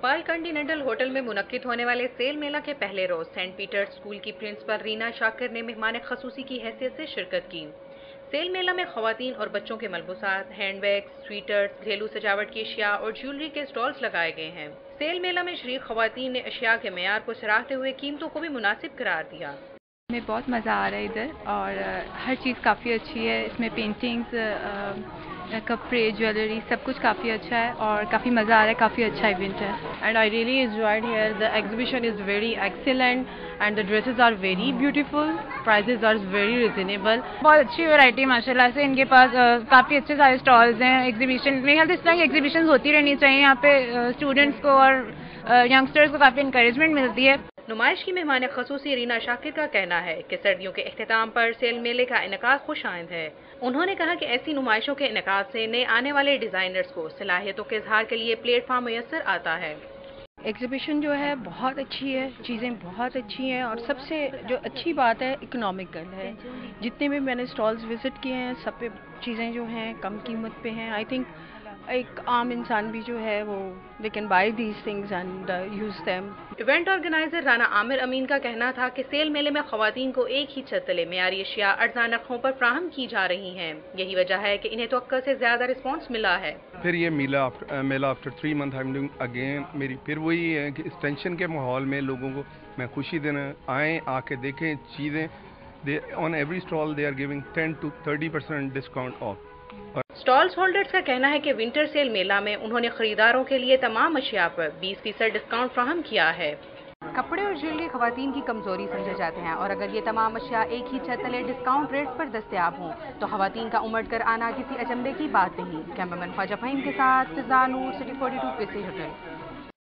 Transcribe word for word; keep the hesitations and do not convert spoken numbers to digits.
Bhopal Continental hotel में मुनक्किद होने वाले सेल मेला के पहले रोज सेंट पीटर्स स्कूल की प्रिंसिपल रीना शाकिर ने मेहमान खसूसी की हैसियत से शिरकत की। सेल मेला में खवातीन और बच्चों के मलबूसात, हैंडबैग्स, स्वीटर्स, घरेलू सजावट की अशिया और ज्वेलरी के स्टॉल्स लगाए गए हैं। सेल मेला में शरीक खवातीन ने अशिया के मेयार को सराहते हुए कीमतों को भी मुनासिब करार दिया। हमें बहुत मज़ा आ रहा है इधर और हर चीज़ काफ़ी अच्छी है। इसमें पेंटिंग्स, कपड़े, ज्वेलरी सब कुछ काफ़ी अच्छा है और काफ़ी मज़ा आ रहा है। काफ़ी अच्छा इवेंट है and I really enjoyed here. The exhibition is very excellent and the dresses are very beautiful. Prices are very reasonable. बहुत अच्छी वैरायटी माशाल्लाह से इनके पास काफ़ी अच्छे सारे स्टॉल्स हैं। एग्जीबिशन मेरे ख्याल से इस तरह की एग्जीबिशन होती रहनी चाहिए। यहाँ पे स्टूडेंट्स को और यंगस्टर्स को काफ़ी इंकरेजमेंट मिलती है। नुमाइश की मेहमान खसूसी रीना शाकिर का कहना है कि सर्दियों के इख्तिताम पर सेल मेले का इनेकाद खुश आइंद है। उन्होंने कहा कि ऐसी नुमाइशों के इनेकाद से नए आने वाले डिज़ाइनर्स को सलाहियतों के इजहार के लिए प्लेटफॉर्म मुयस्सर आता है। एग्जीबिशन जो है बहुत अच्छी है, चीज़ें बहुत अच्छी हैं और सबसे जो अच्छी बात है इकोनॉमिकल है। जितने भी मैंने स्टॉल्स विज़िट किए हैं सब पे चीज़ें जो हैं कम कीमत पे हैं। आई थिंक एक आम इंसान भी जो है वो they can buy these things and use them. Event organizer Rana Aamir Amin का कहना था कि सेल मेले में खवातीन को एक ही छत तले मेयारी अशिया अर्ज़ान नरखों पर फ्राहम की जा रही हैं। यही वजह है कि इन्हें तवक्कुल से ज़्यादा रिस्पॉन्स मिला है। फिर ये मेला आफ्टर मेला after three month I am doing again. मेरी फिर वही है कि इस टेंशन के माहौल में लोगों को मैं खुशी देना आएँ, आके देखें चीज़ें। They on every stall they are giving ten to thirty percent discount off. Stalls holders का कहना है कि विंटर सेल मेला में उन्होंने खरीदारों के लिए तमाम अशिया पर बीस फीसद डिस्काउंट फ्राहम किया है। कपड़े और ज्वेलरी खवातीन की कमजोरी समझे जाते हैं और अगर ये तमाम अशिया एक ही छत तले डिस्काउंट रेट्स पर दस्तयाब हों तो खवातीन का उमड़ कर आना किसी अचंभे की बात नहीं। कैमरामैन ख्वाजा फहीम के साथ Fiza Noor, city forty two पे से होटल।